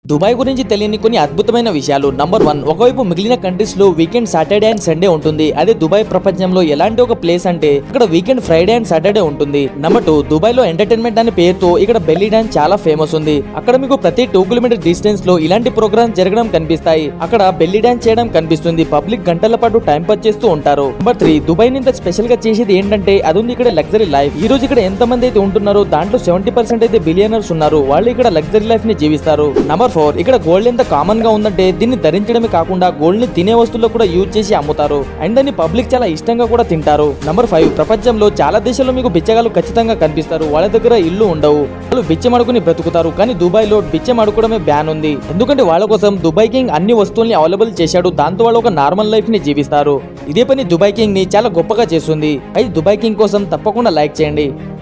Dubai గురించి తెలియని కొన్ని అద్భుతమైన విషయాలు. నంబర్ 1, ఒకవైపు మిగిలిన కంట్రీస్ లో వీకెండ్ సాటర్డే అండ్ సండే ఉంటుంది. అదే దుబాయ్ ప్రపంచంలో ఎలాంటి ఒక ప్లేస్ అంటే ఇక్కడ వీకెండ్ ఫ్రైడే అండ్ సాటర్డే ఉంటుంది. నంబర్ 2, దుబాయ్ లో ఎంటర్టైన్మెంట్ అనే పేరుతో ఇక్కడ బెల్లీ డాన్స్ చాలా ఫేమస్ ఉంది. అక్కడ మీకు ప్రతి 2 కిలోమీటర్ డిస్టెన్స్ లో ఇలాంటి ప్రోగ్రామ్స్ జరగడం కనిపిస్తాయి. అక్కడ బెల్లీ డాన్స్ చేయడం కనిపిస్తుంది. పబ్లిక్ గంటల పాటు టైం పాస్ చేస్తూ ఉంటారు. నంబర్ 3, దుబాయ్ ఇంత స్పెషల్ గా చేసేది ఏంటంటే అది ఉంది ఇక్కడ లగ్జరీ లైఫ్. ఈ రోజు ఇక్కడ ఎంత మంది అయితే ఉంటున్నారో దాంట్లో 70% అయితే బిలియనర్స్ ఉన్నారు. వాళ్ళు ఇక్కడ లగ్జరీ లైఫ్ ని జీవిస్తారు. నంబర్ 4, ఇక్కడ గోల్డ్ ఎంత కామన్ గా ఉందంటే దీన్ని ధరించడమే కాకుండా గోల్డ్ ని తినే వస్తువుల్లో కూడా యూజ్ చేసి అమ్ముతారు. అండ్ దాన్ని పబ్లిక్ చాలా ఇష్టంగా కూడా తింటారు. నంబర్ 5, ప్రపంచంలో చాలా దేశాల్లో మీకు బిచ్చగాళ్ళు ఖచ్చితంగా కనిపిస్తారు. వాళ్ళ దగ్గర ఇల్లు ఉండవు, వాళ్ళు బిచ్చం అడుకుని బ్రతుకుతారు. కానీ దుబాయ్ లో బిచ్చం అడుకోవడమే బ్యాన్ ఉంది. ఎందుకంటే వాళ్ళ కోసం దుబాయ్ కింగ్ అన్ని వస్తువుల్ని అవైలబుల్ చేశాడు. దాంతో వాళ్ళు ఒక నార్మల్ లైఫ్ ని జీవిస్తారు. ఇదే పని దుబాయ్ కింగ్ ని చాలా గొప్పగా చేస్తుంది. అయితే దుబాయ్ కింగ్ కోసం తప్పకుండా లైక్ చేయండి.